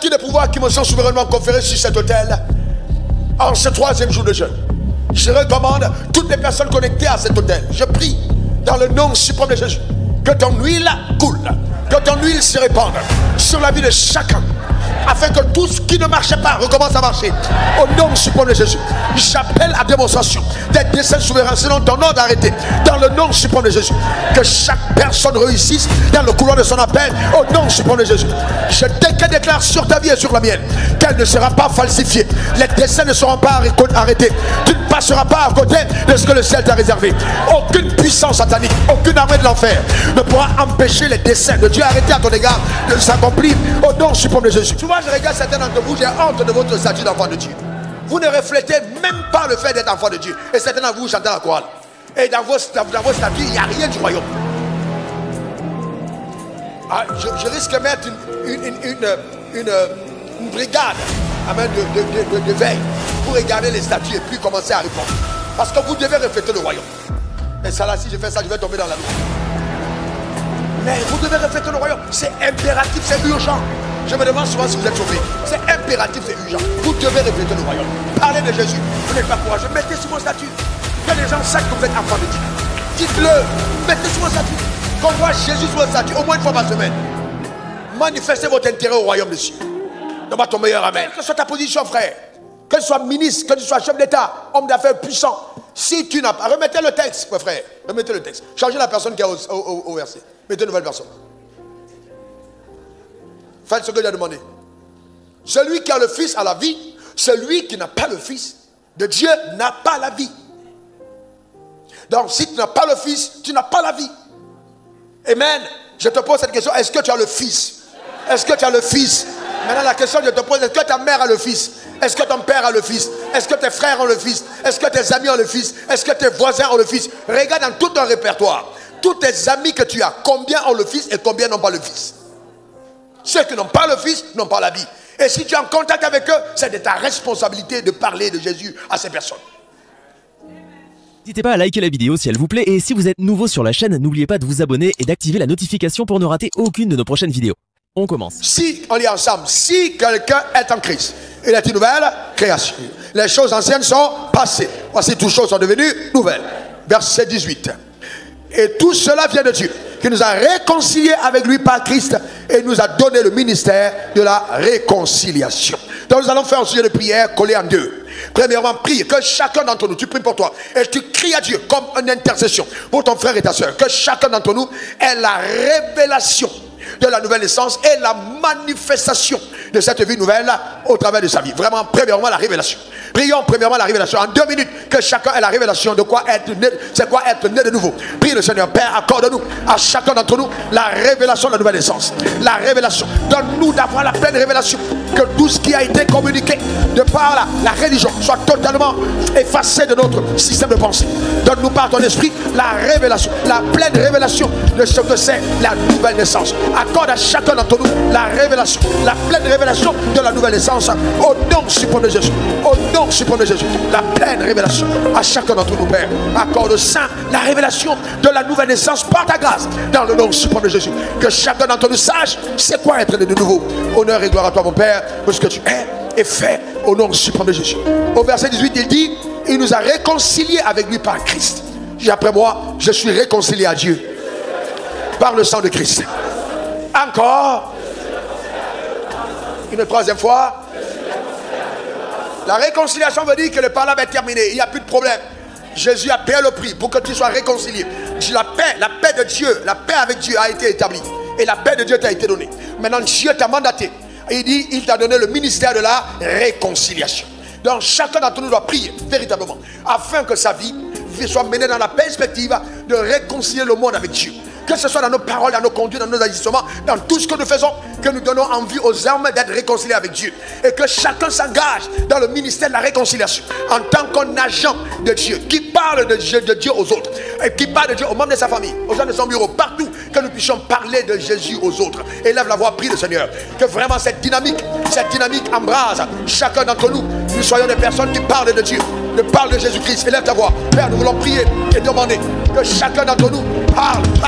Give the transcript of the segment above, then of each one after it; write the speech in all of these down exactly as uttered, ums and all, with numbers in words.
vertu des pouvoirs qui me sont souverainement conférés sur cet autel, en ce troisième jour de jeûne, je recommande toutes les personnes connectées à cet autel. Je prie dans le nom suprême de Jésus que ton huile coule, que ton huile se répande sur la vie de chacun, afin que tout ce qui ne marchait pas recommence à marcher. Au nom suprême de Jésus, j'appelle à démonstration des desseins souverains selon ton ordre arrêté. Dans le nom suprême de Jésus, que chaque personne réussisse dans le couloir de son appel. Au nom suprême de Jésus, je déclare sur ta vie et sur la mienne qu'elle ne sera pas falsifiée. Les desseins ne seront pas arrêtés. Tu ne passeras pas à côté de ce que le ciel t'a réservé. Aucune puissance satanique, aucune armée de l'enfer ne pourra empêcher les desseins de Dieu arrêtés à ton égard de s'accomplir. Au nom suprême de Jésus. Souvent je regarde certains d'entre vous, j'ai honte de votre statut d'enfant de Dieu. Vous ne reflétez même pas le fait d'être enfant de Dieu. Et certains d'entre vous chantez la chorale. Et dans vos, dans vos statuts, il n'y a rien du royaume. Ah, je, je risque de mettre une, une, une, une, une, une brigade amen, de, de, de, de veille pour regarder les statuts et puis commencer à répondre. Parce que vous devez refléter le royaume. Et ça là, si je fais ça, je vais tomber dans la loi. Mais vous devez refléter le royaume. C'est impératif, c'est urgent. Je me demande souvent si vous êtes sauvés. C'est impératif, c'est urgent. Vous devez refléter le royaume. Parlez de Jésus. Vous n'êtes pas courageux. Mettez sur mon statut. Que les gens sachent que vous êtes enfant de Dieu. Dites-le. Mettez sur mon statut. Qu'on voit Jésus sur mon statut au moins une fois par semaine. Manifestez votre intérêt au royaume de Dieu. Donne-moi ton meilleur amen. Que ce soit ta position, frère. Que tu sois ministre, que tu sois chef d'État, homme d'affaires puissant. Si tu n'as pas. Remettez le texte, mon frère. Remettez le texte. Changez la personne qui est au, au, au, au verset. Mettez une nouvelle personne. Faites ce que j'ai demandé. Celui qui a le Fils a la vie. Celui qui n'a pas le Fils de Dieu n'a pas la vie. Donc si tu n'as pas le Fils, tu n'as pas la vie. Amen. Je te pose cette question. Est-ce que tu as le Fils? Est-ce que tu as le Fils? Maintenant la question que je te pose, est-ce que ta mère a le Fils? Est-ce que ton père a le Fils? Est-ce que tes frères ont le Fils? Est-ce que tes amis ont le Fils? Est-ce que tes voisins ont le Fils? Regarde dans tout ton répertoire. Tous tes amis que tu as, combien ont le Fils et combien n'ont pas le Fils? Ceux qui n'ont pas le Fils n'ont pas la vie. Et si tu es en contact avec eux, c'est de ta responsabilité de parler de Jésus à ces personnes. N'hésitez pas à liker la vidéo si elle vous plaît. Et si vous êtes nouveau sur la chaîne, n'oubliez pas de vous abonner et d'activer la notification pour ne rater aucune de nos prochaines vidéos. On commence. Si, on lit ensemble, si quelqu'un est en Christ, il est une nouvelle création. Les choses anciennes sont passées. Voici, toutes choses sont devenues nouvelles. Verset dix-huit. Et tout cela vient de Dieu, qui nous a réconciliés avec lui par Christ et nous a donné le ministère de la réconciliation. Donc nous allons faire un sujet de prière collé en deux. Premièrement, prie que chacun d'entre nous, tu pries pour toi et tu cries à Dieu comme une intercession pour ton frère et ta soeur. Que chacun d'entre nous ait la révélation de la nouvelle naissance et la manifestation de cette vie nouvelle au travers de sa vie. Vraiment, premièrement, la révélation. Prions premièrement la révélation. En deux minutes, que chacun ait la révélation de quoi être né, c'est quoi être né de nouveau. Prie le Seigneur. Père, accorde-nous à chacun d'entre nous la révélation de la nouvelle naissance. La révélation. Donne-nous d'avoir la pleine révélation. Que tout ce qui a été communiqué de par la, la religion soit totalement effacé de notre système de pensée. Donne-nous par ton esprit la révélation, la pleine révélation de ce que c'est la nouvelle naissance. Accorde à chacun d'entre nous la révélation, la pleine révélation de la nouvelle naissance. Au nom suprême de Jésus. Au nom suprême de Jésus. La pleine révélation à chacun d'entre nous, Père. Accorde au Saint la révélation de la nouvelle naissance par ta grâce. Dans le nom suprême de Jésus. Que chacun d'entre nous sache c'est quoi être né de nouveau. Honneur et gloire à toi, mon Père, pour ce que tu es et fais au nom suprême de Jésus. Au verset dix-huit, il dit, il nous a réconciliés avec lui par Christ. Dis après moi, je suis réconcilié à Dieu par le sang de Christ. Encore une troisième fois. La réconciliation veut dire que le parlable est terminé. Il n'y a plus de problème. Jésus a payé le prix pour que tu sois réconcilié. La paix, la paix de Dieu, la paix avec Dieu a été établie. Et la paix de Dieu t'a été donnée. Maintenant Dieu t'a mandaté. Et il dit, il t'a donné le ministère de la réconciliation. Donc chacun d'entre nous doit prier véritablement afin que sa vie soit menée dans la perspective de réconcilier le monde avec Dieu. Que ce soit dans nos paroles, dans nos conduites, dans nos agissements, dans tout ce que nous faisons, que nous donnons envie aux hommes d'être réconciliés avec Dieu. Et que chacun s'engage dans le ministère de la réconciliation en tant qu'un agent de Dieu, qui parle de Dieu, de Dieu aux autres, et qui parle de Dieu aux membres de sa famille, aux gens de son bureau, partout, que nous puissions parler de Jésus aux autres. Élève la voix, prie le Seigneur. Que vraiment cette dynamique, cette dynamique embrase chacun d'entre nous. Nous soyons des personnes qui parlent de Dieu, ne parlent de Jésus-Christ. Élève ta voix. Père, nous voulons prier et demander que chacun d'entre nous parle, parle.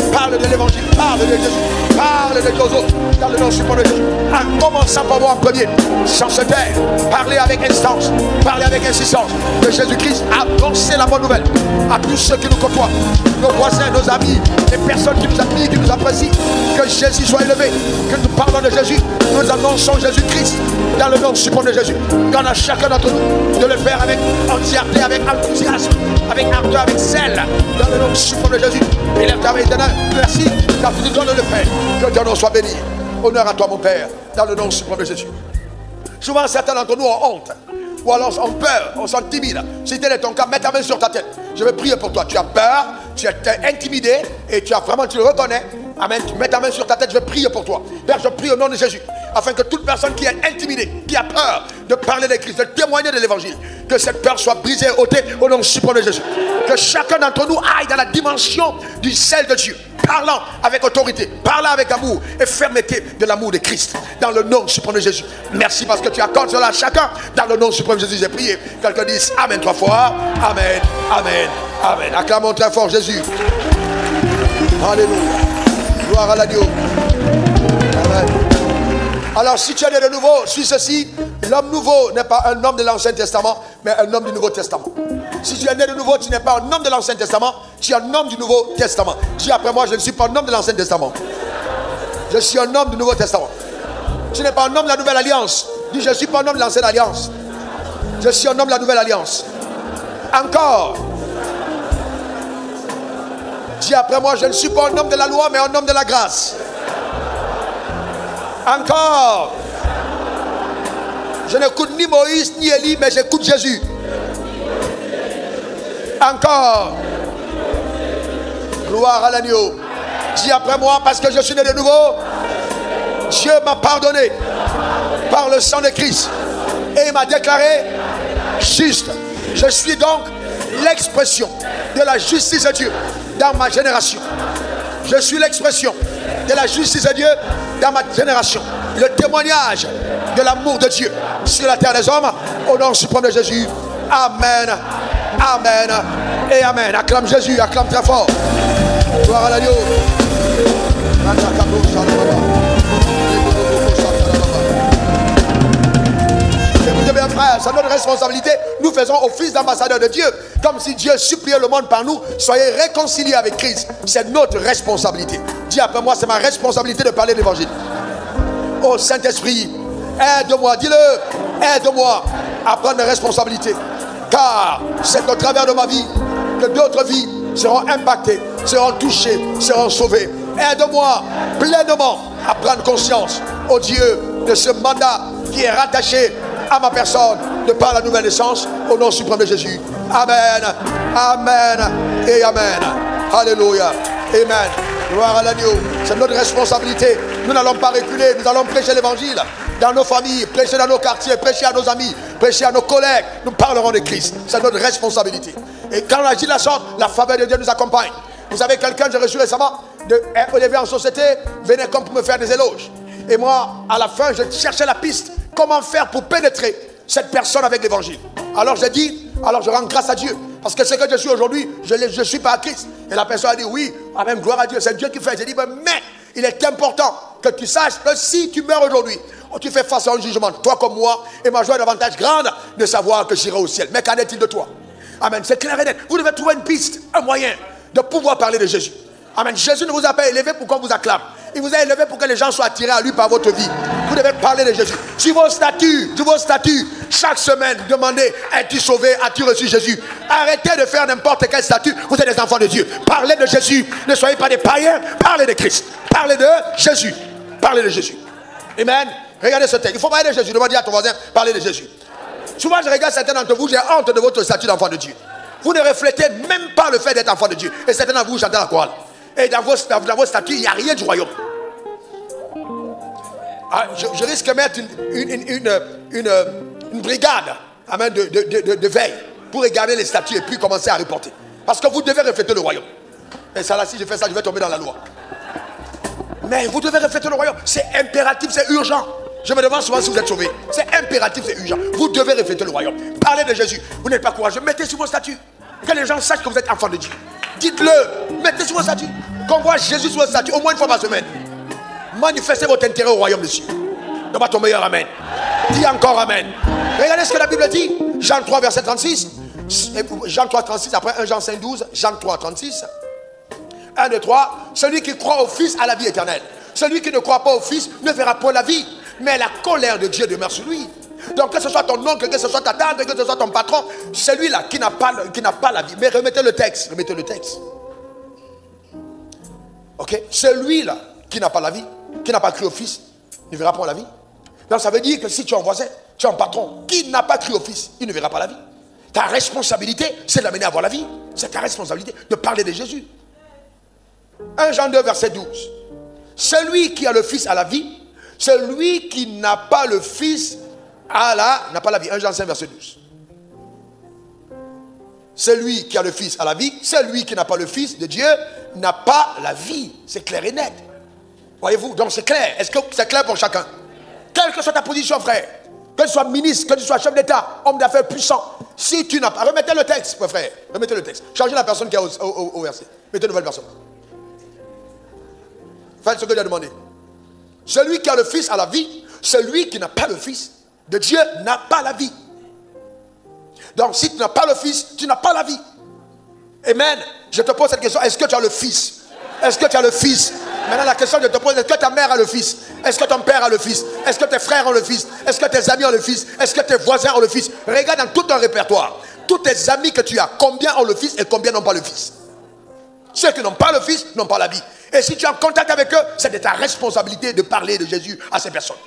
Parle de l'évangile, parle de Jésus, parle de Dieu aux autres, dans le nom suprême de Jésus. En commençant par moi en premier, sans se taire, parlez avec instance, parlez avec insistance que Jésus-Christ a annoncé la bonne nouvelle à tous ceux qui nous côtoient, nos voisins, nos amis, les personnes qui nous admirent, qui nous apprécient. Que Jésus soit élevé, que nous parlons de Jésus, nous annonçons Jésus-Christ dans le nom suprême de Jésus. Qu'en a chacun d'entre nous de le faire avec entièreté, avec enthousiasme, avec ardeur, avec zèle, dans le nom suprême de Jésus. Élève ta main éternelle, merci, car tu nous donnes de le faire. Que ton nom soit béni. Honneur à toi, mon Père, dans le nom suprême de Jésus. Souvent, certains d'entre nous ont honte, ou alors ont peur, on s'intimide. Si tel est ton cas, mets ta main sur ta tête. Je vais prier pour toi. Tu as peur, tu es intimidé, et tu as vraiment, tu le reconnais. Amen. Tu mets ta main sur ta tête, je vais prier pour toi. Père, je prie au nom de Jésus, afin que toute personne qui est intimidée, qui a peur de parler de Christ, de témoigner de l'évangile, que cette peur soit brisée, ôtée au nom suprême de Jésus. Que chacun d'entre nous aille dans la dimension du sel de Dieu, parlant avec autorité, parlant avec amour et fermeté de l'amour de Christ, dans le nom suprême de Jésus. Merci parce que tu accordes cela à chacun, dans le nom suprême de Jésus. J'ai prié. Quelqu'un dise Amen trois fois. Amen, Amen, Amen. Acclamons très fort Jésus. Alléluia. Gloire à l'agneau. Amen. Alors si tu es né de nouveau, suis ceci. L'homme nouveau n'est pas un homme de l'Ancien Testament, mais un homme du Nouveau Testament. Si tu es né de nouveau, tu n'es pas un homme de l'Ancien Testament, tu es un homme du Nouveau Testament. Dis après moi, je ne suis pas un homme de l'Ancien Testament. Je suis un homme du Nouveau Testament. Tu n'es pas un homme de la Nouvelle Alliance. Dis, je ne suis pas un homme de l'Ancienne Alliance. Je suis un homme de la Nouvelle Alliance. Encore. Dis après moi, je ne suis pas un homme de la loi, mais un homme de la grâce. Encore. Je n'écoute ni Moïse ni Élie, mais j'écoute Jésus. Encore. Gloire à l'agneau. Dis après moi, parce que je suis né de nouveau, Dieu m'a pardonné par le sang de Christ et il m'a déclaré juste. Je suis donc l'expression de la justice de Dieu dans ma génération. Je suis l'expression de la justice de Dieu dans ma génération. Le témoignage de l'amour de Dieu sur la terre des hommes. Au nom suprême de Jésus. Amen. Amen. Et Amen. Acclame Jésus. Acclame très fort. Gloire à l'agneau. Écoutez bien frères, c'est notre responsabilité. Nous faisons office d'ambassadeur de Dieu. Comme si Dieu suppliait le monde par nous. Soyez réconciliés avec Christ. C'est notre responsabilité. Dis après moi, c'est ma responsabilité de parler de l'évangile. Oh Saint-Esprit, aide-moi, dis-le, aide-moi à prendre mes responsabilités. Car c'est au travers de ma vie que d'autres vies seront impactées, seront touchées, seront sauvées. Aide-moi pleinement à prendre conscience, oh Dieu, de ce mandat qui est rattaché à ma personne de par la nouvelle naissance, au nom suprême de Jésus. Amen, Amen et Amen. Alléluia, Amen. Gloire à l'agneau. C'est notre responsabilité. Nous n'allons pas reculer. Nous allons prêcher l'évangile dans nos familles, prêcher dans nos quartiers, prêcher à nos amis, prêcher à nos collègues. Nous parlerons de Christ. C'est notre responsabilité. Et quand on agit de la sorte, la faveur de Dieu nous accompagne. Vous savez, quelqu'un, j'ai reçu récemment, de élevé en société, venait comme pour me faire des éloges. Et moi, à la fin, je cherchais la piste. Comment faire pour pénétrer cette personne avec l'évangile? Alors j'ai dit, alors je rends grâce à Dieu. Parce que ce que je suis aujourd'hui, je ne suis pas à Christ. Et la personne a dit, oui, amen, gloire à Dieu, c'est Dieu qui fait. J'ai dit, mais il est important que tu saches que si tu meurs aujourd'hui, tu fais face à un jugement, toi comme moi, et ma joie est davantage grande de savoir que j'irai au ciel. Mais qu'en est-il de toi? Amen, c'est clair et net. Vous devez trouver une piste, un moyen de pouvoir parler de Jésus. Amen, Jésus ne vous a pas élevé pour qu'on vous acclame. Il vous a élevé pour que les gens soient attirés à lui par votre vie. Vous devez parler de Jésus. Sur vos statuts, sur vos statuts, chaque semaine, demandez, es-tu sauvé, as-tu reçu Jésus? Arrêtez de faire n'importe quel statut. Vous êtes des enfants de Dieu. Parlez de Jésus. Ne soyez pas des païens. Parlez de Christ. Parlez de Jésus. Parlez de Jésus. Amen. Regardez ce texte. Il faut parler de Jésus. Demandez à ton voisin, parlez de Jésus. Souvent, je regarde certains d'entre vous, j'ai honte de votre statut d'enfant de Dieu. Vous ne reflétez même pas le fait d'être enfant de Dieu. Et certains d'entre vous, j'entends la chorale. Et dans vos, dans vos statuts, il n'y a rien du royaume. Ah, je, je risque de mettre une, une, une, une, une, une brigade amen, de, de, de, de veille pour regarder les statuts et puis commencer à reporter. Parce que vous devez refléter le royaume. Et ça là, si je fais ça, je vais tomber dans la loi. Mais vous devez refléter le royaume. C'est impératif, c'est urgent. Je me demande souvent si vous êtes sauvés. C'est impératif, c'est urgent. Vous devez refléter le royaume. Parlez de Jésus. Vous n'êtes pas courageux. Mettez sur vos statuts. Que les gens sachent que vous êtes enfants de Dieu. Dites-le. Mettez sur vos statuts. Qu'on voit Jésus sur vos statuts au moins une fois par semaine. Manifestez votre intérêt au royaume des cieux. Donne-moi ton meilleur amen. Dis encore amen. Regardez ce que la Bible dit. Jean trois, verset trente-six. Jean trois, trente-six, après un Jean cinq, douze. Jean trois, trente-six. un, deux, trois. Celui qui croit au Fils a la vie éternelle. Celui qui ne croit pas au Fils ne verra pas la vie. Mais la colère de Dieu demeure sur lui. Donc que ce soit ton oncle, que ce soit ta tante, que ce soit ton patron, celui-là qui n'a pas, qui n'a pas la vie. Mais remettez le texte. Remettez le texte. Ok? Celui-là qui n'a pas la vie, qui n'a pas cru au Fils, ne verra pas la vie. Donc ça veut dire que si tu es un voisin, tu es un patron qui n'a pas cru au Fils, il ne verra pas la vie. Ta responsabilité, c'est de l'amener à voir la vie. C'est ta responsabilité de parler de Jésus. un Jean deux, verset douze. Celui qui a le Fils a la vie. Celui qui n'a pas le Fils a la, n'a pas la vie. un Jean cinq, verset douze. Celui qui a le Fils a la vie. Celui qui n'a pas le Fils de Dieu n'a pas la vie. C'est clair et net. Voyez-vous, donc c'est clair. Est-ce que c'est clair pour chacun? Quelle que soit ta position, frère, que tu sois ministre, que tu sois chef d'État, homme d'affaires puissant, si tu n'as pas, remettez le texte, mon frère, remettez le texte. Changez la personne qui est au, au, au verset. Mettez une nouvelle personne. Faites ce que j'ai demandé. Celui qui a le Fils a la vie. Celui qui n'a pas le Fils de Dieu n'a pas la vie. Donc si tu n'as pas le Fils, tu n'as pas la vie. Amen. Je te pose cette question. Est-ce que tu as le Fils? Est-ce que tu as le Fils? Maintenant la question que je te pose, est-ce que ta mère a le Fils? Est-ce que ton père a le Fils? Est-ce que tes frères ont le Fils? Est-ce que tes amis ont le Fils? Est-ce que tes voisins ont le Fils? Regarde dans tout ton répertoire. Tous tes amis que tu as, combien ont le Fils et combien n'ont pas le Fils? Ceux qui n'ont pas le Fils n'ont pas la vie. Et si tu es en contact avec eux, c'est de ta responsabilité de parler de Jésus à ces personnes.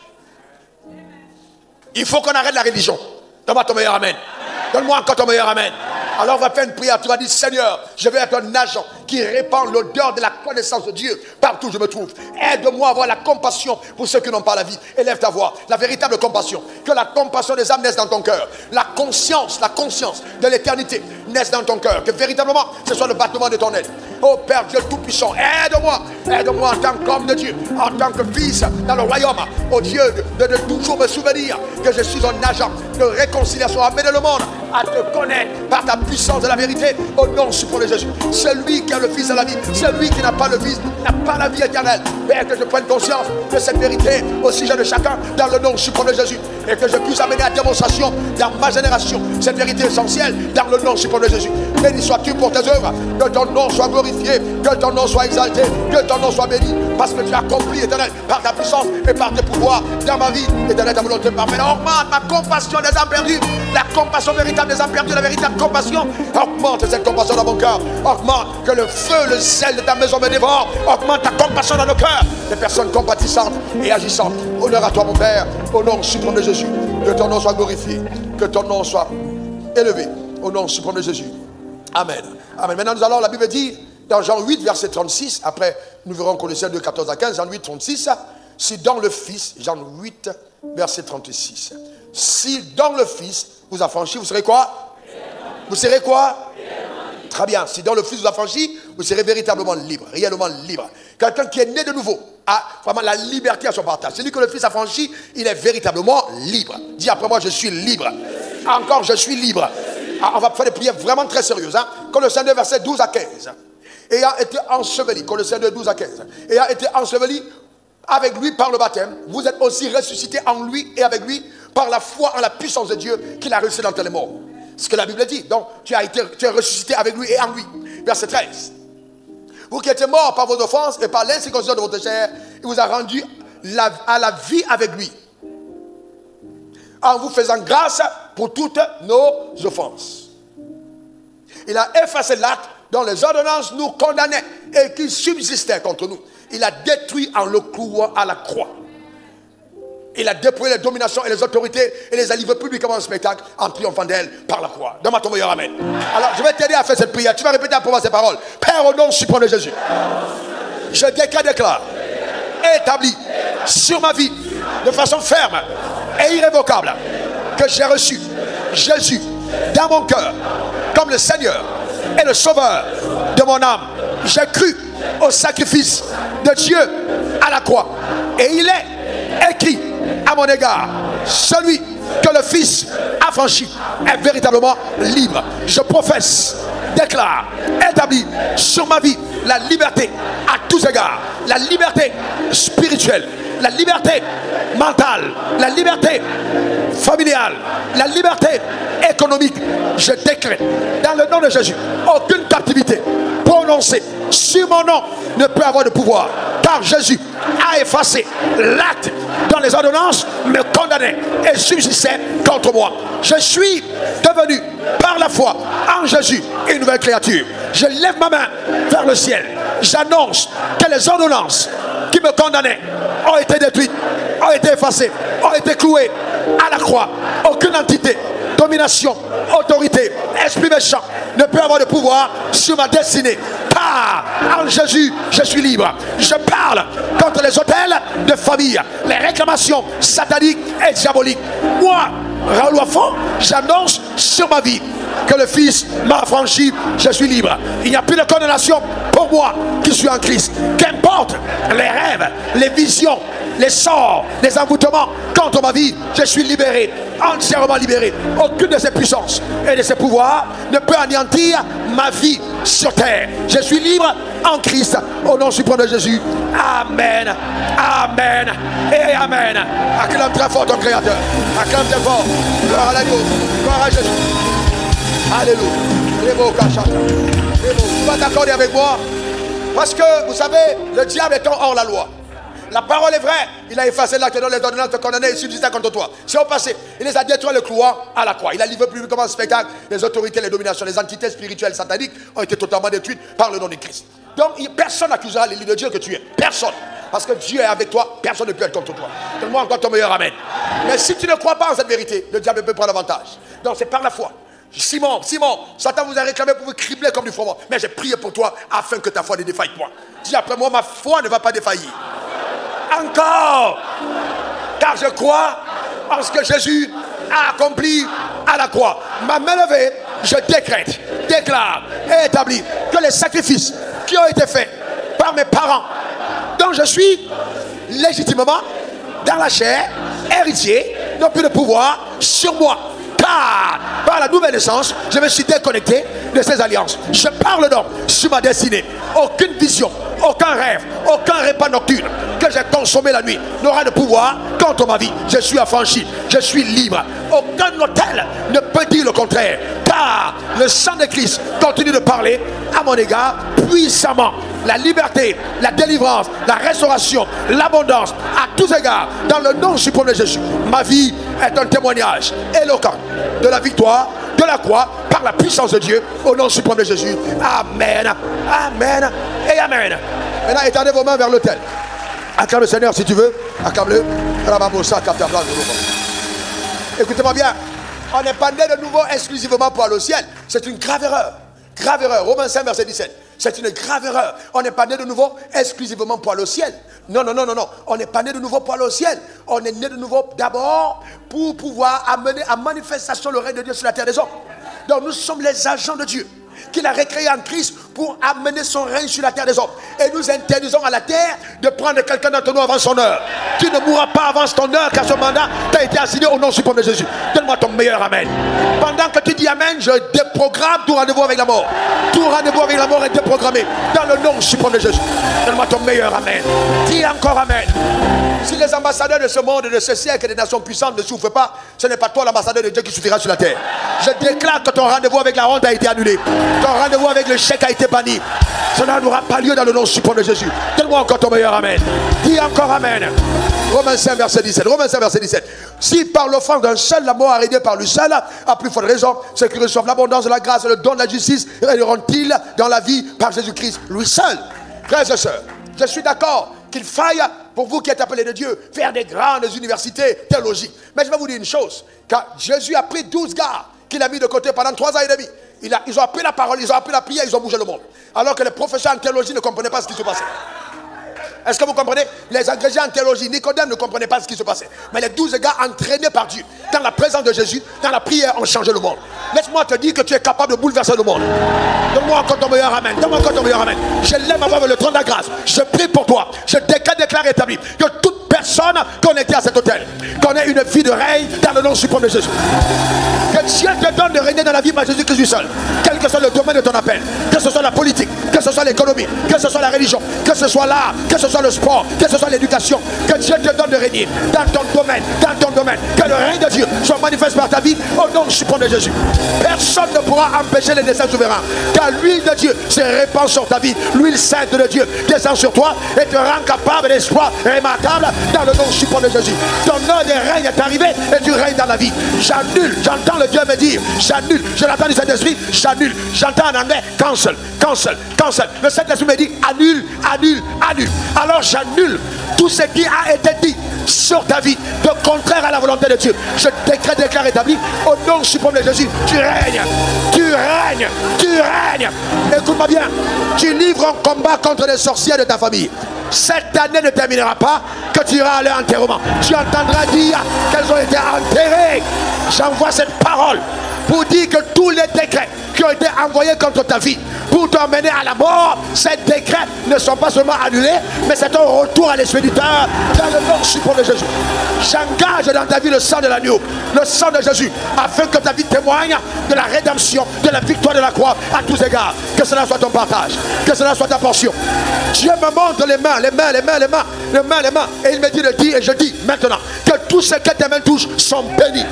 Il faut qu'on arrête la religion. Donne-moi ton meilleur amen. Donne-moi encore ton meilleur amen. Alors on va faire une prière. Tu vas dire, Seigneur, je vais être un agent qui répand l'odeur de la connaissance de Dieu partout où je me trouve. Aide-moi à avoir la compassion pour ceux qui n'ont pas la vie. Élève ta voix. La véritable compassion. Que la compassion des âmes naisse dans ton cœur. La conscience, la conscience de l'éternité naisse dans ton cœur. Que véritablement, ce soit le battement de ton aile. Oh Père Dieu Tout-Puissant, aide-moi. Aide-moi en tant qu'homme de Dieu, en tant que fils dans le royaume. Oh Dieu, de, de, de toujours me souvenir que je suis un agent de réconciliation. Amène le monde à te connaître par ta puissance de la vérité au nom suprême de Jésus. Celui qui a le Fils à la vie, celui qui n'a pas le Fils n'a pas la vie éternelle. Père, que je prenne conscience de cette vérité au sujet de chacun dans le nom suprême de Jésus et que je puisse amener à démonstration dans ma génération cette vérité essentielle dans le nom suprême de Jésus. Béni sois-tu pour tes œuvres, que ton nom soit glorifié, que ton nom soit exalté, que ton nom soit béni parce que tu as accompli éternel par ta puissance et par tes pouvoirs dans ma vie éternelle, ta volonté parfaite. Augmente ma compassion des âmes perdues, la compassion véritable des âmes perdues, la véritable compassion. Augmente cette compassion dans mon cœur. Augmente que le feu, le zèle de ta maison me dévore. Augmente ta compassion dans nos cœurs. Des personnes compatissantes et agissantes. Honneur à toi, mon Père, au nom suprême de Jésus. Que ton nom soit glorifié. Que ton nom soit élevé. Au nom suprême de Jésus. Amen. Amen. Maintenant, nous allons, la Bible dit, dans Jean huit, verset trente-six, après, nous verrons Colossiens deux, quatorze à quinze, Jean huit, trente-six, si dans le Fils, Jean huit, verset trente-six, si dans le Fils vous affranchis, vous serez quoi? Vous serez quoi? Très bien. Si dans le Fils vous affranchis, vous serez véritablement libre, réellement libre. Quelqu'un qui est né de nouveau a vraiment la liberté à son partage. Celui que le Fils affranchit, il est véritablement libre. Dis après moi, je suis libre. Encore, je suis libre. Ah, on va faire des prières vraiment très sérieuses. Hein? Colossiens deux, verset douze à quinze. Ayant été enseveli, Colossiens deux, douze à quinze. Ayant été enseveli avec lui par le baptême, vous êtes aussi ressuscités en lui et avec lui par la foi en la puissance de Dieu qu'il a ressuscité d'entre les morts. C'est ce que la Bible dit. Donc, tu as été tu es ressuscité avec lui et en lui. Verset treize. Vous qui étiez morts par vos offenses et par l'incirconcision de votre chair, il vous a rendu la, à la vie avec lui, en vous faisant grâce pour toutes nos offenses. Il a effacé l'acte dont les ordonnances nous condamnaient et qui subsistait contre nous. Il a détruit en le clouant à la croix. Il a déployé les dominations et les autorités et les a livrés publiquement en spectacle en triomphant d'elles par la croix. Donne-moi ton meilleur amen. Alors je vais t'aider à faire cette prière. Tu vas répéter pour moi ces paroles. Père, au nom suprême de Jésus, je déclare, déclare, établi sur ma vie de façon ferme et irrévocable que j'ai reçu Jésus dans mon cœur comme le Seigneur et le Sauveur de mon âme. J'ai cru au sacrifice de Dieu à la croix et il est écrit à mon égard, celui que le Fils a franchi est véritablement libre. Je professe déclare, établit sur ma vie la liberté à tous égards, la liberté spirituelle, la liberté mentale, la liberté familiale, la liberté économique. Je décrète dans le nom de Jésus, aucune captivité prononcée sur mon nom ne peut avoir de pouvoir, car Jésus a effacé l'acte dont les ordonnances me condamnaient et subsistaient contre moi. Je suis devenu par la foi en Jésus une nouvelle créature. Je lève ma main vers le ciel. J'annonce que les ordonnances qui me condamnaient ont été détruites, ont été effacées, ont été clouées à la croix. Aucune entité, domination, autorité, esprit méchant ne peut avoir de pouvoir sur ma destinée. Car en Jésus, je suis libre. Je parle contre les hôtels de famille, les réclamations sataniques et diaboliques. Moi, Raoul Wafon, j'annonce sur ma vie que le Fils m'a affranchi, je suis libre. Il n'y a plus de condamnation pour moi qui suis en Christ. Qu'importe les rêves, les visions, les sorts, les envoûtements contre ma vie, je suis libéré, entièrement libéré. Aucune de ces puissances et de ces pouvoirs ne peut anéantir ma vie sur terre. Je suis libre en Christ, au nom suprême de Jésus. Amen, amen et amen. Acclame très fort ton Créateur. Acclame très fort. Gloire à l'agneau, gloire à Jésus. Alléluia. Tu vas t'accorder avec moi, parce que vous savez, le diable étant hors la loi, la parole est vraie. Il a effacé l'acte dont les ordonnances te condamnaient et subsistaient contre toi. C'est au passé. Il les a détruits le clouant à la croix. Il a livré publiquement ce spectacle. Les autorités, les dominations, les entités spirituelles sataniques ont été totalement détruites par le nom de Christ. Donc personne n'accusera l'élite de Dieu que tu es. Personne. Parce que Dieu est avec toi. Personne ne peut être contre toi. Donne-moi encore ton meilleur amen. Mais si tu ne crois pas en cette vérité, le diable peut prendre avantage. Donc c'est par la foi. Simon, Simon, Satan vous a réclamé pour vous cribler comme du froment. Mais j'ai prié pour toi afin que ta foi ne défaille point. Dis après moi, ma foi ne va pas défaillir. Encore, car je crois en ce que Jésus a accompli à la croix. Ma main levée, je décrète, déclare et établis que les sacrifices qui ont été faits par mes parents, dont je suis légitimement dans la chair, héritier, n'ont plus de pouvoir sur moi. Car par la nouvelle naissance, je me suis déconnecté de ces alliances. Je parle donc sur ma destinée. Aucune vision, aucun rêve, aucun repas nocturne que j'ai consommé la nuit n'aura de pouvoir contre ma vie. Je suis affranchi, je suis libre. Aucun hôtel ne peut dire le contraire. Car le sang de Christ continue de parler à mon égard puissamment. La liberté, la délivrance, la restauration, l'abondance, à tous égards, dans le nom suprême de Jésus. Ma vie est un témoignage éloquent de la victoire, de la croix, par la puissance de Dieu, au nom suprême de Jésus. Amen, amen et amen. Maintenant, étendez vos mains vers l'autel. Acclame le Seigneur si tu veux. Acclame-le. Écoutez-moi bien. On n'est pas né de nouveau exclusivement pour aller au ciel. C'est une grave erreur. Grave erreur. Romains cinq, verset dix-sept. C'est une grave erreur. On n'est pas né de nouveau exclusivement pour aller au ciel. Non, non, non, non, non. On n'est pas né de nouveau pour aller au ciel. On est né de nouveau d'abord pour pouvoir amener à manifestation le règne de Dieu sur la terre des hommes. Donc nous sommes les agents de Dieu qu'il a recréé en Christ pour amener son règne sur la terre des hommes. Et nous interdisons à la terre de prendre quelqu'un d'entre nous avant son heure. Tu ne mourras pas avant ton heure, car ce mandat t'a été assigné au nom suprême de Jésus. Donne-moi ton meilleur amen. Pendant que tu dis amen, je déprogramme tout rendez-vous avec la mort. Tout rendez-vous avec la mort est déprogrammé dans le nom suprême de Jésus. Donne-moi ton meilleur amen. Dis encore amen. Si les ambassadeurs de ce monde, de ce siècle et des nations puissantes ne souffrent pas, ce n'est pas toi l'ambassadeur de Dieu qui souffrira sur la terre. Je déclare que ton rendez-vous avec la honte a été annulé. Ton rendez-vous avec le chèque a été banni. Cela n'aura pas lieu dans le nom suprême de Jésus. Donne-moi encore ton meilleur amen. Dis encore amen. Romains cinq, verset dix-sept. Romains cinq, verset dix-sept. Si par l'offense d'un seul la mort a régné par lui seul, à plus forte raison, ceux qui reçoivent l'abondance de la grâce et le don de la justice régneront-ils dans la vie par Jésus-Christ, lui seul. Frères et sœurs, je suis d'accord qu'il faille, pour vous qui êtes appelés de Dieu, faire des grandes universités théologiques. Mais je vais vous dire une chose, car Jésus a pris douze gars qu'il a mis de côté pendant trois ans et demi. Il a, ils ont appris la parole, ils ont appris la prière, ils ont bougé le monde. Alors que les professeurs en théologie ne comprenaient pas ce qui se passait. Est-ce que vous comprenez? Les agrégés en théologie, Nicodème ne comprenait pas ce qui se passait. Mais les douze gars entraînés par Dieu, dans la présence de Jésus, dans la prière, ont changé le monde. Laisse-moi te dire que tu es capable de bouleverser le monde. Donne-moi encore ton meilleur amen. Donne-moi encore ton meilleur amen. Je lève ma voix vers le trône de la grâce. Je prie pour toi. Je déclare, déclare établi que toute personne connectée à cet hôtel connaît une vie de règne dans le nom suprême de Jésus. Que Dieu te donne de régner dans la vie par Jésus-Christ seul. Quel que soit le domaine de ton appel, que ce soit la politique, que ce soit l'économie, que ce soit la religion, que ce soit l'art, que ce soit le sport, que ce soit l'éducation, que Dieu te donne de régner dans ton domaine, dans ton domaine. Que le règne de Dieu soit manifeste par ta vie au nom suprême de Jésus. Personne ne pourra empêcher les desseins souverains, car l'huile de Dieu se répand sur ta vie. L'huile sainte de Dieu descend sur toi et te rend capable d'espoir remarquable dans le nom suprême de Jésus. Ton heure de règne est arrivée et tu règnes dans la vie. J'annule, j'entends le Dieu me dire, j'annule, je l'entends du Saint-Esprit, j'annule, j'entends en anglais, cancel, cancel, cancel. Le Saint-Esprit me dit, annule, annule, annule. Alors j'annule tout ce qui a été dit sur ta vie, de contraire à la volonté de Dieu. Je décrète, déclare établi, au nom suprême de Jésus, tu règnes, tu règnes, tu règnes. Écoute-moi bien, tu livres un combat contre les sorcières de ta famille. Cette année ne terminera pas que tu iras à leur enterrement. Tu entendras dire qu'elles ont été enterrées. J'envoie cette parole pour dire que tous les décrets qui ont été envoyés contre ta vie pour t'emmener à la mort, ces décrets ne sont pas seulement annulés, mais c'est un retour à l'expéditeur dans le nom suprême de Jésus. J'engage dans ta vie le sang de l'agneau, le sang de Jésus, afin que ta vie témoigne de la rédemption, de la victoire de la croix à tous égards. Que cela soit ton partage, que cela soit ta portion. Dieu me montre les mains, les mains, les mains, les mains, les mains, les mains, et il me dit de dire, et je dis maintenant, que tous ceux que tes mains touchent sont bénis.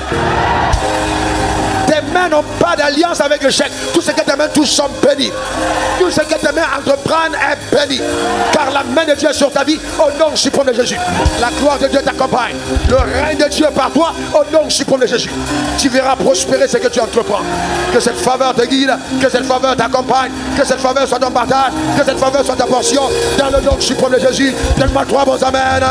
Tes mains n'ont pas d'alliance avec le chèque. Tout ce que tes mains touchent sont bénis. Tout ce que tes mains entreprennent est béni. Car la main de Dieu est sur ta vie au nom suprême de Jésus. La gloire de Dieu t'accompagne. Le règne de Dieu par toi au nom suprême de Jésus. Tu verras prospérer ce que tu entreprends. Que cette faveur te guide, que cette faveur t'accompagne, que cette faveur soit ton partage, que cette faveur soit ta portion. Dans le nom suprême de Jésus. Donne-moi trois bons amen.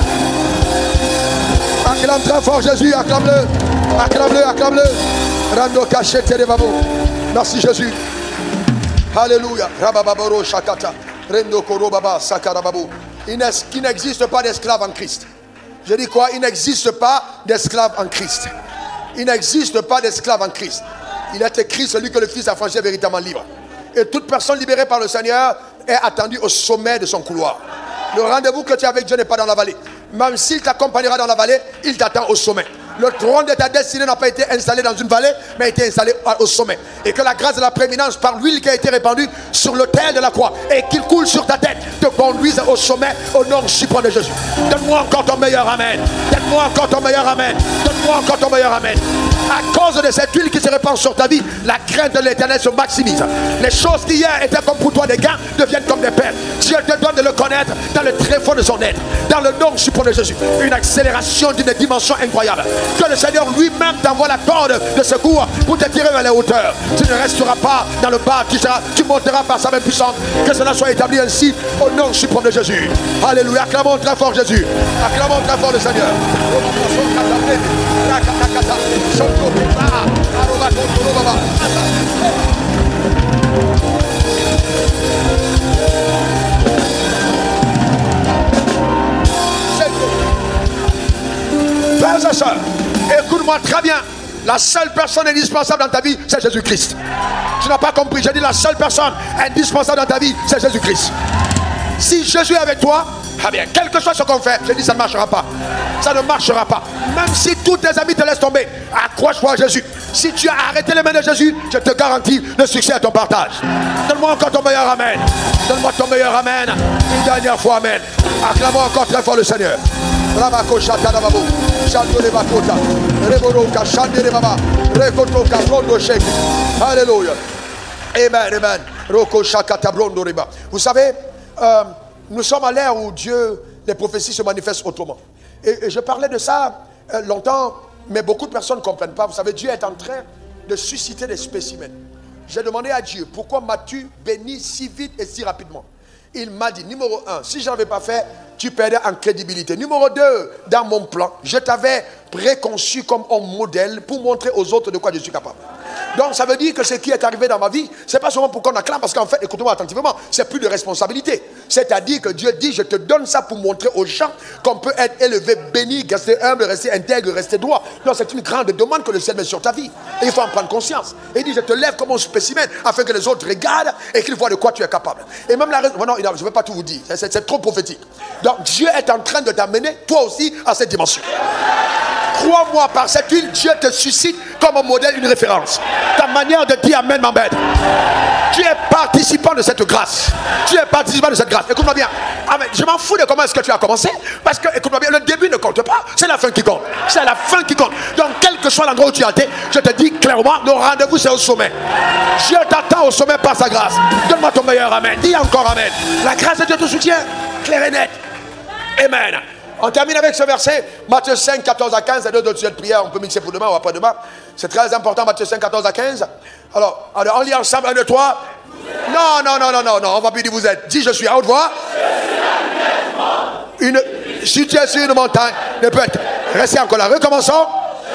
Acclame très fort Jésus, acclame-le. Acclame-le, acclame-le. Rando cachete de babo. Merci Jésus. Alléluia. Rabababoro shakata. Rendo koro baba sakarababo. Il n'existe pas d'esclave en Christ. Je dis quoi? Il n'existe pas d'esclave en Christ. Il n'existe pas d'esclave en Christ. Il est écrit celui que le Fils a franchi est véritablement libre. Et toute personne libérée par le Seigneur est attendue au sommet de son couloir. Le rendez-vous que tu as avec Dieu n'est pas dans la vallée. Même s'il t'accompagnera dans la vallée, il t'attend au sommet. Le trône de ta destinée n'a pas été installé dans une vallée, mais a été installé au sommet. Et que la grâce de la prééminence par l'huile qui a été répandue sur l'autel de la croix et qu'il coule sur ta tête te conduise au sommet au nom suprême de Jésus. Donne-moi encore ton meilleur amen. Donne-moi encore ton meilleur amen. Donne-moi encore ton meilleur amen. À cause de cette huile qui se répand sur ta vie, la crainte de l'Éternel se maximise. Les choses qui hier étaient comme pour toi des gains deviennent comme des perles. Dieu te donne de le connaître dans le tréfonds de son être. Dans le nom suprême de Jésus. Une accélération d'une dimension incroyable. Que le Seigneur lui-même t'envoie la corde de secours pour te tirer vers les hauteurs. Tu ne resteras pas dans le bas, tu, seras, tu monteras par sa main puissante. Que cela soit établi ainsi au nom suprême de Jésus. Alléluia. Acclamons très fort Jésus. Acclamons très fort le Seigneur. Frères et sœurs, écoute-moi très bien. La seule personne indispensable dans ta vie, c'est Jésus-Christ. Tu n'as pas compris. J'ai dit la seule personne indispensable dans ta vie, c'est Jésus-Christ. Si Jésus est avec toi, ah bien, quel que soit ce qu'on fait, je dis ça ne marchera pas. Ça ne marchera pas. Même si tous tes amis te laissent tomber, accroche-toi à Jésus. Si tu as arrêté les mains de Jésus, je te garantis le succès à ton partage. Donne-moi encore ton meilleur amen. Donne-moi ton meilleur amen. Une dernière fois amen. Acclamons encore très fort le Seigneur. Alléluia. Amen, amen. Vous savez, euh, nous sommes à l'ère où Dieu, les prophéties se manifestent autrement. Et, et je parlais de ça euh, longtemps, mais beaucoup de personnes ne comprennent pas. Vous savez, Dieu est en train de susciter des spécimens. J'ai demandé à Dieu, pourquoi m'as-tu béni si vite et si rapidement? Il m'a dit, numéro un, si je n'avais pas fait, tu perdais en crédibilité. Numéro deux, dans mon plan, je t'avais préconçu comme un modèle pour montrer aux autres de quoi je suis capable. Donc ça veut dire que ce qui est arrivé dans ma vie, c'est pas seulement pour qu'on acclame, parce qu'en fait, écoutez-moi attentivement, c'est plus de responsabilité. C'est-à-dire que Dieu dit, je te donne ça pour montrer aux gens qu'on peut être élevé, béni, rester humble, rester intègre, rester droit. Donc c'est une grande demande que le ciel met sur ta vie. Et il faut en prendre conscience. Et il dit, je te lève comme un spécimen, afin que les autres regardent et qu'ils voient de quoi tu es capable. Et même la raison, non, je ne vais pas tout vous dire, c'est trop prophétique. Donc Dieu est en train de t'amener, toi aussi, à cette dimension. Crois-moi, par cette huile, Dieu te suscite comme un modèle, une référence. Ta manière de dire Amen m'embête. Tu es participant de cette grâce. Tu es participant de cette grâce. Écoute-moi bien. Amen. Je m'en fous de comment est-ce que tu as commencé. Parce que, écoute-moi bien, le début ne compte pas. C'est la fin qui compte. C'est la fin qui compte. Donc, quel que soit l'endroit où tu as été, je te dis clairement, le rendez-vous, c'est au sommet. Dieu t'attend au sommet par sa grâce. Donne-moi ton meilleur Amen. Dis encore Amen. La grâce de Dieu te soutient. Clair et net. Amen. On termine avec ce verset, Matthieu cinq, quatorze à quinze, et deux autres sujets de prière, on peut mixer pour demain ou après-demain. C'est très important, Matthieu cinq, quatorze à quinze. Alors, alors on lit ensemble, un, deux, trois. Non, non, non, non, non, non, on va plus dire vous êtes. Dis je suis à haute voix. Une, si tu es sur une montagne, ne peut être. Restez encore là, recommençons.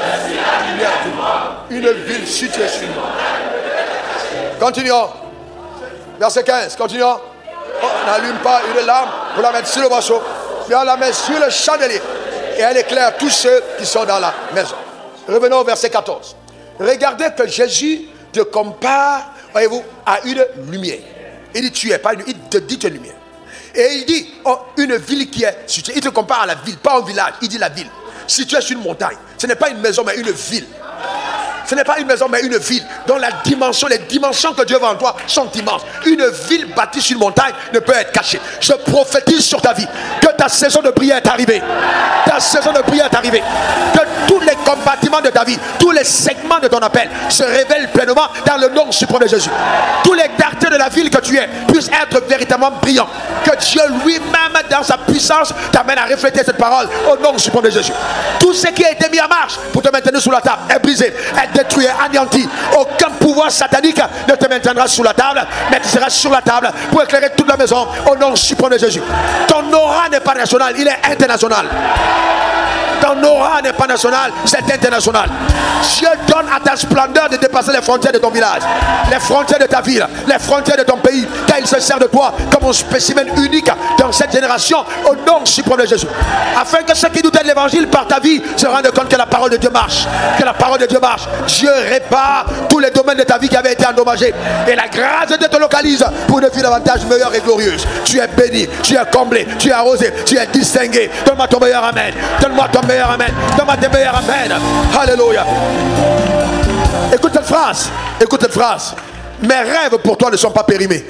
Une ville située sur une montagne. Continuons. Verset quinze, continuons. On n'allume pas une lampe pour la mettre sur le boisseau. Mais on la met sur le chandelier et elle éclaire tous ceux qui sont dans la maison. Revenons au verset quatorze. Regardez que Jésus te compare, voyez-vous, à une lumière. Il dit tu es pas une, il te dit tu es une lumière. Et il dit oh, une ville qui est située. Il te compare à la ville, pas un village. Il dit la ville. Si tu es sur une montagne, ce n'est pas une maison mais une ville. Ce n'est pas une maison mais une ville dont la dimension, les dimensions que Dieu veut en toi sont immenses. Une ville bâtie sur une montagne ne peut être cachée. Je prophétise sur ta vie que ta saison de prière est arrivée. Ta saison de prière est arrivée. Que tous les compartiments de ta vie, tous les segments de ton appel se révèlent pleinement dans le nom suprême de Jésus. Tous les quartiers de la ville que tu es puissent être véritablement brillants. Que Dieu lui-même dans sa puissance t'amène à refléter cette parole au nom suprême de Jésus. Tout ce qui a été mis en marche pour te maintenir sous la table est brisé, est détruit, anéanti. Aucun pouvoir satanique ne te maintiendra sous la table, mais tu seras sur la table pour éclairer toute la maison au nom suprême de Jésus. Ton aura n'est pas national, il est international. Ton aura n'est pas national, c'est international. Dieu donne à ta splendeur de dépasser les frontières de ton village, les frontières de ta ville, les frontières de ton pays, car il se sert de toi comme un spécimen unique dans cette génération au nom suprême de Jésus. Afin que ceux qui doutent de l'évangile par ta vie se rendent compte que la parole de Dieu marche, que la parole de Dieu marche. Dieu répare tous les domaines de ta vie qui avaient été endommagés. Et la grâce de Dieu te localise pour une vie davantage meilleure et glorieuse. Tu es béni, tu es comblé, tu es arrosé, tu es distingué. Donne-moi ton meilleur amen. Donne-moi ton meilleur amen. Donne-moi tes meilleurs amen. Alléluia. Écoute cette phrase. Écoute cette phrase. Mes rêves pour toi ne sont pas périmés.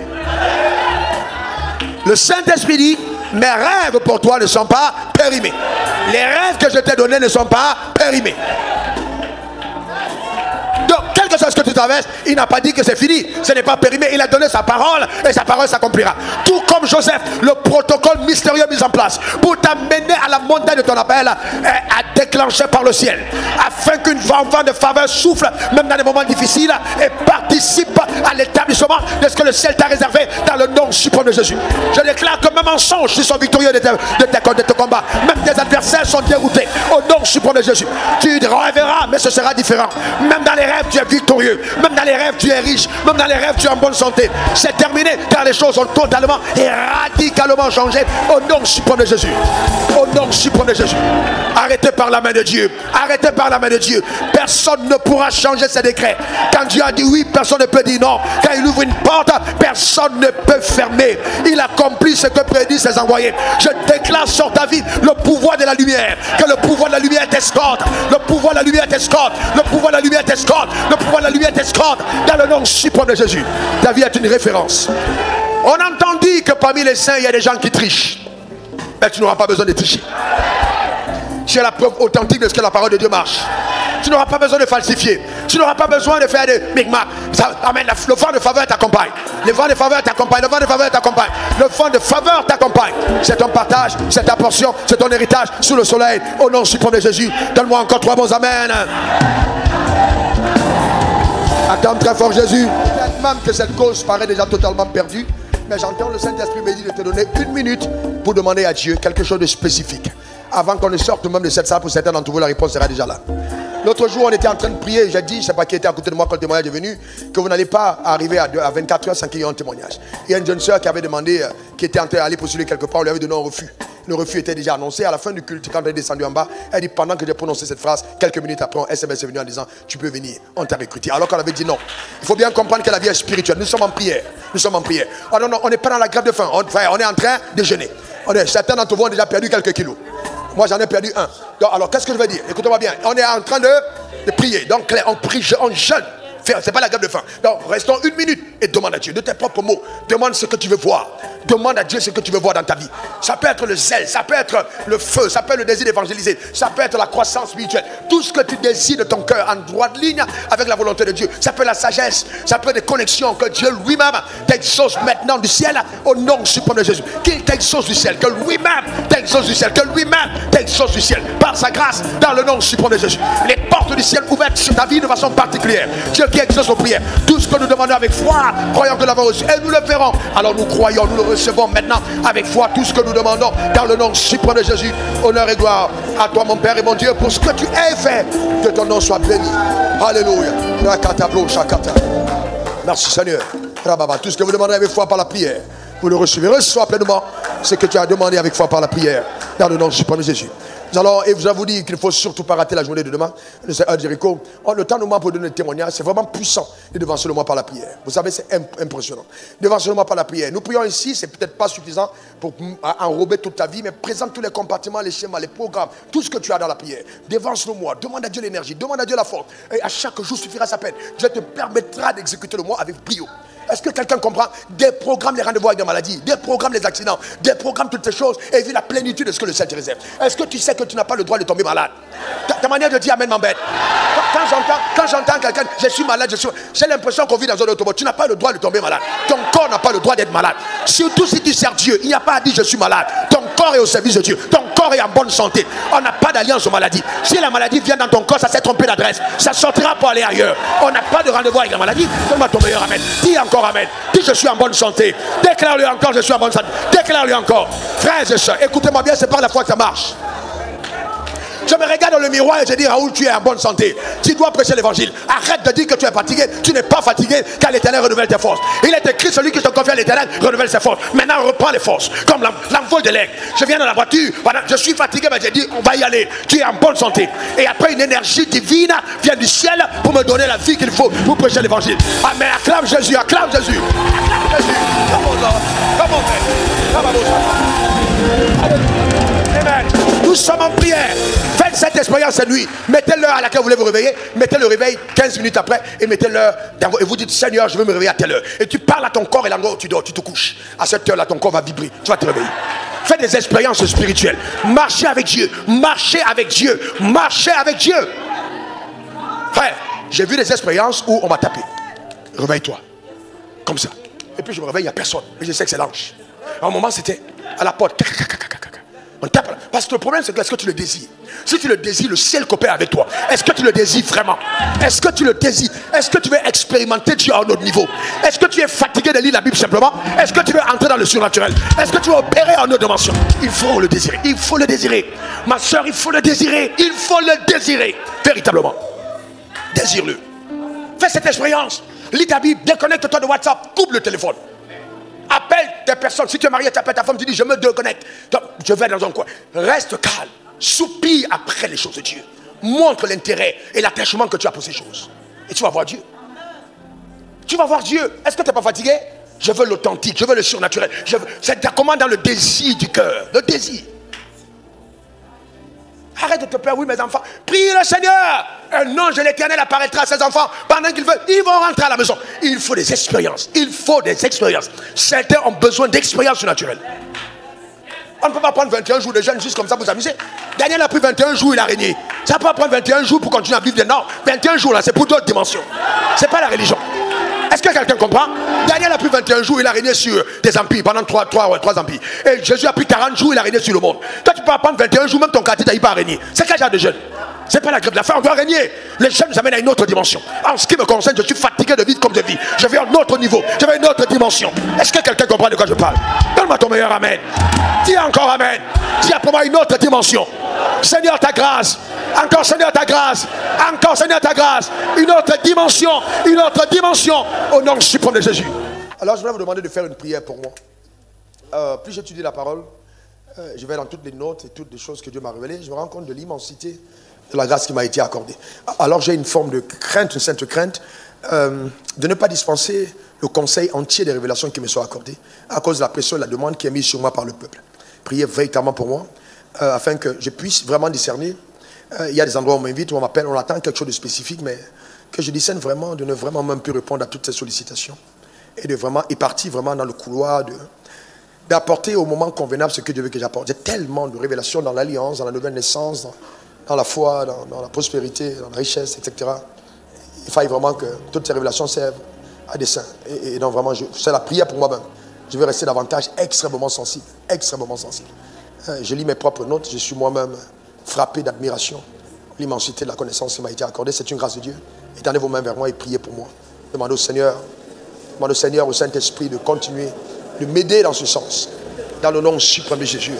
Le Saint-Esprit dit, mes rêves pour toi ne sont pas périmés. Les rêves que je t'ai donnés ne sont pas périmés. Donc, quel que soit ce que tu traverses, il n'a pas dit que c'est fini. Ce n'est pas périmé. Il a donné sa parole et sa parole s'accomplira. Tout comme Joseph, le protocole mystérieux mis en place pour t'amener à la montagne de ton appel est déclenché par le ciel. Afin qu'une vent de faveur souffle, même dans les moments difficiles, et participe à l'établissement de ce que le ciel t'a réservé dans le nom suprême de Jésus. Je déclare que même en songe, tu sont victorieux de tes, de tes, de tes combats. Même tes adversaires sont déroutés. Au nom suprême de Jésus. Tu rêveras, mais ce sera différent. Même dans les rêves, tu es victorieux. Même dans les rêves, tu es riche. Même dans les rêves, tu es en bonne santé. C'est terminé car les choses ont totalement et radicalement changé au nom suprême de Jésus. Au nom suprême de Jésus. Arrêtez par la main de Dieu. Arrêtez par la main de Dieu. Personne ne pourra changer ses décrets. Quand Dieu a dit oui, personne ne peut dire non. Quand il ouvre une porte, personne ne peut fermer. Il accomplit ce que prédit ses envoyés. Je déclare sur ta vie le pouvoir de la lumière. Que le pouvoir de la lumière t'escorte. Le pouvoir de la lumière t'escorte. Le pouvoir de la lumière t'escorte. Le pouvoir de la lumière t'escorte. Dans le nom suprême de Jésus. Ta vie est une référence. On entend dire que parmi les saints, il y a des gens qui trichent. Mais tu n'auras pas besoin de tricher. Tu es la preuve authentique de ce que la parole de Dieu marche. Tu n'auras pas besoin de falsifier. Tu n'auras pas besoin de faire des micmacs. Amen. Le vent de faveur t'accompagne. Le vent de faveur t'accompagne. Le vent de faveur t'accompagne. Le vent de faveur t'accompagne. C'est ton partage, c'est ta portion, c'est ton héritage sous le soleil. Au nom suprême de Jésus. Donne-moi encore trois bons amen. Attends très fort Jésus. Même que cette cause paraît déjà totalement perdue, mais j'entends le Saint-Esprit me dire de te donner une minute pour demander à Dieu quelque chose de spécifique. Avant qu'on ne sorte même de cette salle, pour certains d'entre vous, la réponse sera déjà là. L'autre jour, on était en train de prier. J'ai dit, je ne sais pas qui était à côté de moi quand le témoignage est venu, que vous n'allez pas arriver à, à vingt-quatre heures sans qu'il y ait un témoignage. Il y a une jeune soeur qui avait demandé, euh, qui était en train d'aller postuler quelque part, on lui avait donné un refus. Le refus était déjà annoncé. À la fin du culte, quand elle est descendue en bas, elle dit, pendant que j'ai prononcé cette phrase, quelques minutes après, un S M S est venu en disant, tu peux venir, on t'a recruté. Alors qu'on avait dit non. Il faut bien comprendre que la vie est spirituelle. Nous sommes en prière. Nous sommes en prière. Oh non, non, on n'est pas dans la grève de faim. On, on est en train de déjeuner. On est, certains d'entre vous ont déjà perdu quelques kilos. Moi, j'en ai perdu un. Donc, alors, qu'est-ce que je veux dire? Écoutez-moi bien. On est en train de, de prier. Donc, on prie, on jeûne. C'est pas la grève de faim. Donc, restons une minute et demande à Dieu de tes propres mots. Demande ce que tu veux voir. Demande à Dieu ce que tu veux voir dans ta vie. Ça peut être le zèle, ça peut être le feu, ça peut être le désir d'évangéliser, ça peut être la croissance spirituelle. Tout ce que tu décides de ton cœur en droite ligne avec la volonté de Dieu. Ça peut être la sagesse, ça peut être des connexions que Dieu lui-même t'exauce maintenant du ciel au nom suprême de Jésus. Qu'il t'exauce du ciel, que lui-même t'exauce du ciel, que lui-même t'exauce du ciel par sa grâce dans le nom suprême de Jésus. Les portes du ciel ouvertes sur ta vie de façon particulière. Dieu qui exauce nos prières. Tout ce que nous demandons avec foi, croyons que nous l'avons reçu et nous le verrons. Alors nous croyons, nous le recevons maintenant avec foi tout ce que nous demandons dans le nom suprême de Jésus. Honneur et gloire à toi mon Père et mon Dieu pour ce que tu as fait. Que ton nom soit béni. Alléluia. Merci Seigneur. Tout ce que vous demandez avec foi par la prière, vous le recevez. Reçois pleinement ce que tu as demandé avec foi par la prière dans le nom suprême de Jésus. Alors, et je vous dis qu'il ne faut surtout pas rater la journée de demain. C'est à Jéricho. Oh, le temps nous manque pour donner le témoignage. C'est vraiment puissant de devancer le moi par la prière. Vous savez, c'est impressionnant. Devancer le moi par la prière. Nous prions ici, c'est peut-être pas suffisant pour enrober toute ta vie, mais présente tous les compartiments, les schémas, les programmes, tout ce que tu as dans la prière. Devance le moi. Demande à Dieu l'énergie. Demande à Dieu la force. Et à chaque jour suffira sa peine. Dieu te permettra d'exécuter le moi avec brio. Est-ce que quelqu'un comprend? Des programmes, les rendez-vous avec des maladies, des programmes, les accidents, des programmes, toutes ces choses, et vit la plénitude de ce que le ciel te réserve. Est-ce que tu sais que tu n'as pas le droit de tomber malade? Ta, ta manière de dire amen m'embête. Quand, quand j'entends, quand j'entends quelqu'un, je suis malade, je suis j'ai l'impression qu'on vit dans un autre monde. Tu n'as pas le droit de tomber malade. Ton corps n'a pas le droit d'être malade. Surtout si tu sers Dieu, il n'y a pas à dire je suis malade. Ton corps est au service de Dieu. Ton corps est en bonne santé. On n'a pas d'alliance aux maladies. Si la maladie vient dans ton corps, ça s'est trompé d'adresse. Ça sortira pour aller ailleurs. On n'a pas de rendez-vous avec la maladie. Donne-moi ton meilleur amen. Dis encore amen. Dis je suis en bonne santé. Déclare-le encore, je suis en bonne santé. Déclare-le encore. Frères et sœurs, écoutez-moi bien, c'est par la foi que ça marche. Je me regarde dans le miroir et je dis Raoul, tu es en bonne santé. Tu dois prêcher l'évangile. Arrête de dire que tu es fatigué. Tu n'es pas fatigué car l'Éternel renouvelle tes forces. Il est écrit celui qui se confie à l'Éternel renouvelle ses forces. Maintenant reprends les forces. Comme l'envol de l'aigle. Je viens dans la voiture. Je suis fatigué mais j'ai dit on va y aller. Tu es en bonne santé. Et après une énergie divine vient du ciel pour me donner la vie qu'il faut pour prêcher l'évangile. Amen. Acclame Jésus. Acclame Jésus. Acclame Jésus. Come on Lord. Come on man. Come on. Amen. Nous sommes en prière. Faites cette expérience cette nuit. Mettez l'heure à laquelle vous voulez vous réveiller. Mettez le réveil quinze minutes après et mettez l'heure. Et vous dites Seigneur, je veux me réveiller à telle heure. Et tu parles à ton corps et l'endroit où tu dors, tu te couches. À cette heure-là, ton corps va vibrer. Tu vas te réveiller. Faites des expériences spirituelles. Marchez avec Dieu. Marchez avec Dieu. Marchez avec Dieu. Frère, j'ai vu des expériences où on m'a tapé. Réveille-toi. Comme ça. Et puis je me réveille, il n'y a personne. Mais je sais que c'est l'ange. À un moment, c'était à la porte. On tape. Parce que le problème, c'est que est-ce que tu le désires? Si tu le désires, le ciel coopère avec toi. Est-ce que tu le désires vraiment? Est-ce que tu le désires? Est-ce que tu veux expérimenter Dieu à un autre niveau? Est-ce que tu es fatigué de lire la Bible simplement? Est-ce que tu veux entrer dans le surnaturel? Est-ce que tu veux opérer en autre dimension? Il faut le désirer. Il faut le désirer. Ma soeur, il faut le désirer. Il faut le désirer. Véritablement. Désire-le. Fais cette expérience. Lis ta Bible. Déconnecte-toi de WhatsApp. Coupe le téléphone. Appelle des personnes. Si tu es marié, tu appelles ta femme, tu dis je me déconnecte. Je vais dans un coin. Reste calme. Soupire après les choses de Dieu. Montre l'intérêt et l'attachement que tu as pour ces choses. Et tu vas voir Dieu. Tu vas voir Dieu. Est-ce que tu n'es pas fatigué? Je veux l'authentique, je veux le surnaturel. C'est comment dans le désir du cœur. Le désir. Arrête de te plaindre, oui mes enfants. Priez le Seigneur. Un ange de l'Éternel apparaîtra à ses enfants pendant qu'ils veulent. Ils vont rentrer à la maison. Il faut des expériences. Il faut des expériences. Certains ont besoin d'expériences surnaturelles. On ne peut pas prendre vingt et un jours de jeûne juste comme ça pour s'amuser. Daniel a pris vingt et un jours, il a régné. Ça peut pas prendre vingt et un jours pour continuer à vivre. Non, vingt et un jours là, c'est pour d'autres dimensions. C'est pas la religion. Est-ce que quelqu'un comprend? Daniel a pris vingt et un jours, il a régné sur des empires, pendant trois, trois, ouais, trois empires. Et Jésus a pris quarante jours, il a régné sur le monde. Toi, tu peux pas prendre vingt et un jours, même ton quartier, tu n'as pas régné. C'est quel genre de jeûne? C'est pas la grève de la faim, on doit régner. Les jeunes nous amènent à une autre dimension. En ce qui me concerne, je suis fatigué de vivre comme je vis. Je vais à un autre niveau, je vais à une autre dimension. Est-ce que quelqu'un comprend de quoi je parle? Donne-moi ton meilleur amen. Dis encore amen. Dis pour moi une autre dimension. Seigneur, ta grâce. Encore Seigneur, ta grâce. Encore Seigneur, ta grâce. Une autre dimension. Une autre dimension. Au nom suprême de Jésus. Alors je voudrais vous demander de faire une prière pour moi. Euh, plus j'étudie la parole, euh, je vais dans toutes les notes et toutes les choses que Dieu m'a révélées. Je me rends compte de l'immensité de la grâce qui m'a été accordée. Alors j'ai une forme de crainte, une sainte crainte, euh, de ne pas dispenser le conseil entier des révélations qui me sont accordées à cause de la pression et de la demande qui est mise sur moi par le peuple. Priez véritablement pour moi, euh, afin que je puisse vraiment discerner. Euh, il y a des endroits où on m'invite, où on m'appelle, on attend quelque chose de spécifique, mais que je discerne vraiment, de ne vraiment même plus répondre à toutes ces sollicitations et de vraiment y partir vraiment dans le couloir de... d'apporter au moment convenable ce que Dieu veut que j'apporte. Il y a tellement de révélations dans l'alliance, dans la nouvelle naissance, dans, dans la foi, dans, dans la prospérité, dans la richesse, et cetera. Il faille vraiment que toutes ces révélations servent à des saints. Et, et donc vraiment, c'est la prière pour moi-même. Je veux rester davantage extrêmement sensible, extrêmement sensible. Euh, je lis mes propres notes, je suis moi-même frappé d'admiration. L'immensité de la connaissance qui m'a été accordée, c'est une grâce de Dieu. Étendez vos mains vers moi et priez pour moi. Demandez au Seigneur, demandez au Seigneur, au Saint-Esprit de continuer de m'aider dans ce sens. Dans le nom suprême de Jésus.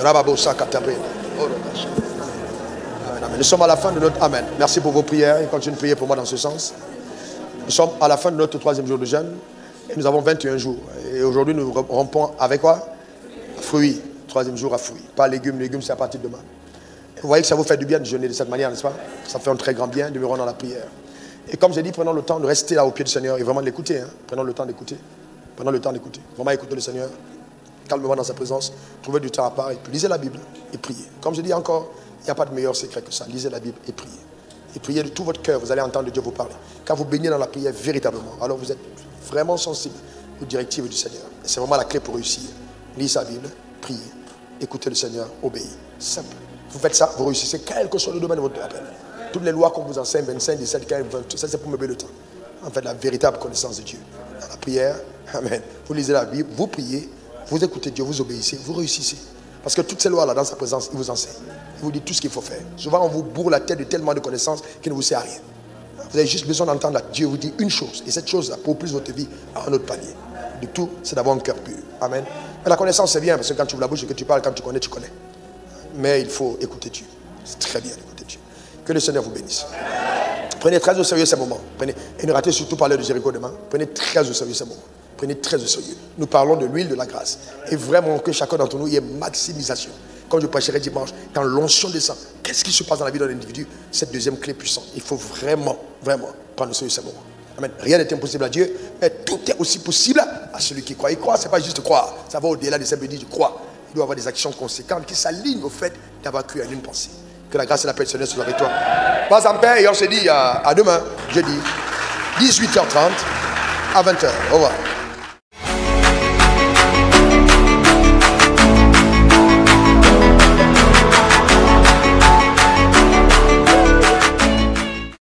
Nous sommes à la fin de notre... Amen. Merci pour vos prières et continuez de prier pour moi dans ce sens. Nous sommes à la fin de notre troisième jour de jeûne et nous avons vingt et un jours. Et aujourd'hui, nous rompons avec quoi? Fruits. Troisième jour à fruits. Pas légumes. Légumes, c'est à partir de demain. Vous voyez que ça vous fait du bien de jeûner de cette manière, n'est-ce pas? Ça fait un très grand bien de me rendre dans la prière. Et comme j'ai dit, prenons le temps de rester là au pied du Seigneur et vraiment de l'écouter. Hein. Prenons le temps d'écouter. Prenons le temps d'écouter. Vraiment écouter le Seigneur. Calmement dans sa présence. Trouvez du temps à part et puis lisez la Bible et priez. Comme je dis encore, il n'y a pas de meilleur secret que ça. Lisez la Bible et priez. Et priez de tout votre cœur. Vous allez entendre Dieu vous parler. Quand vous baignez dans la prière véritablement, alors vous êtes vraiment sensible aux directives du Seigneur. Et c'est vraiment la clé pour réussir. Lisez sa Bible, priez, écoutez le Seigneur, obéissez. Simple. Vous faites ça, vous réussissez, quel que soit le domaine de votre appel. Toutes les lois qu'on vous enseigne, vingt-cinq, dix-sept, quinze, vingt, tout ça, c'est pour meubler le temps. En fait, la véritable connaissance de Dieu. Dans la prière, amen. Vous lisez la Bible, vous priez, vous écoutez Dieu, vous obéissez, vous réussissez. Parce que toutes ces lois-là, dans sa présence, il vous enseigne. Il vous dit tout ce qu'il faut faire. Souvent, on vous bourre la tête de tellement de connaissances qui ne vous sert à rien. Vous avez juste besoin d'entendre Dieu vous dire une chose. Et cette chose-là, pour plus votre vie, à un autre palier. Du tout, c'est d'avoir un cœur pur. Amen. Mais la connaissance, c'est bien, parce que quand tu ouvres la bouche et que tu parles, quand tu connais, tu connais. Mais il faut écouter Dieu. C'est très bien d'écouter Dieu. Que le Seigneur vous bénisse. Prenez très au sérieux ces moments. Prenez, et ne ratez surtout pas l'heure de Jéricho demain. Prenez très au sérieux ces moments. Prenez très au sérieux. Nous parlons de l'huile de la grâce. Et vraiment que chacun d'entre nous y ait maximisation. Comme je prêcherai dimanche, quand l'onction descend, qu'est-ce qui se passe dans la vie de l'individu? Cette deuxième clé puissante. Il faut vraiment, vraiment prendre au sérieux ces moments. Amen. Rien n'est impossible à Dieu, mais tout est aussi possible à celui qui croit. Et croire, ce n'est pas juste croire. Ça va au-delà de simple dire je crois. Il doit avoir des actions conséquentes qui s'alignent au fait d'avoir cru en une pensée. Que la grâce et la paix du Seigneur soient avec toi. Passe en paix et on se dit à, à demain, jeudi, dix-huit heures trente à vingt heures. Au revoir.